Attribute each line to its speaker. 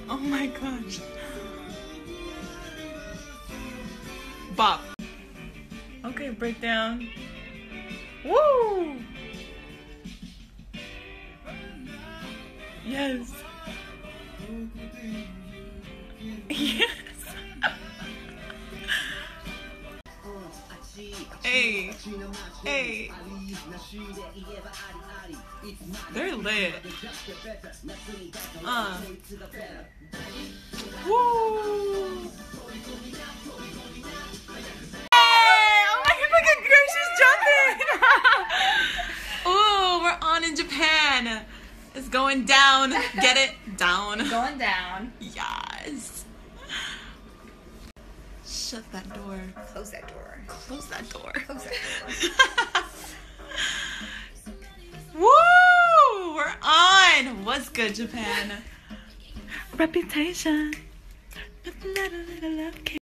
Speaker 1: Oh my gosh. Bop. Okay, breakdown. Woo! Yes. Yes. Hey. Hey. They're lit. Woo! Ooh, we're on in Japan. It's going down. Get it? Down.
Speaker 2: Going down.
Speaker 1: Yes. Shut that door.
Speaker 2: Close that door.
Speaker 1: Close that door.
Speaker 2: Close that door.
Speaker 1: Woo! We're on. What's good, Japan? Reputation.